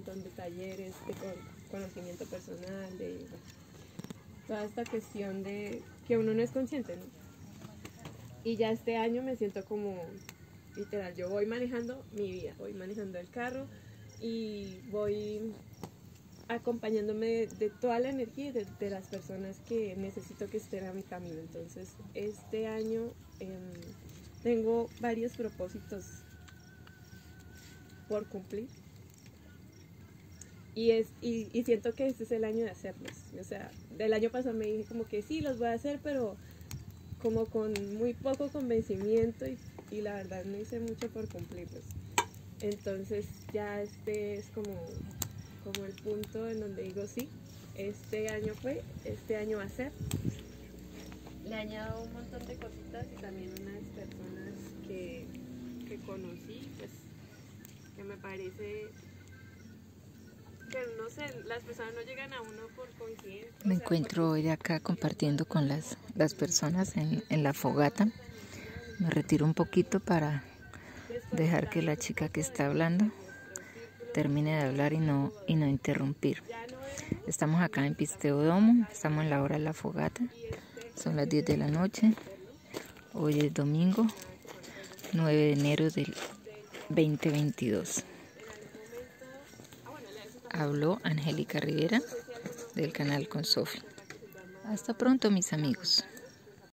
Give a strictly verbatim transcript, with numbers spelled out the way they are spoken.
montón de talleres de conocimiento personal, de bueno, toda esta cuestión de que uno no es consciente, ¿no? Y ya este año me siento como, literal, yo voy manejando mi vida, voy manejando el carro y voy acompañándome de, de toda la energía de, de las personas que necesito que estén a mi camino. Entonces este año eh, tengo varios propósitos por cumplir y, es, y, y siento que este es el año de hacerlos. O sea, del año pasado me dije como que sí, los voy a hacer, pero como con muy poco convencimiento y, y la verdad no hice mucho por cumplirlos. Entonces ya este es como, como el punto en donde digo sí, este año fue, este año va a ser. Le añado un montón de cositas y también unas personas que, que conocí, pues que me parece que no sé, las personas no llegan a uno por coincidencia. Me encuentro hoy acá compartiendo con las, las personas en, en la fogata. Me retiro un poquito para dejar que la chica que está hablando termine de hablar y no, y no interrumpir. Estamos acá en Pisteodomo, estamos en la hora de la fogata, son las diez de la noche, hoy es domingo nueve de enero del veinte veintidós. Habló Angélica Rivera del canal Con Sofi. Hasta pronto, mis amigos.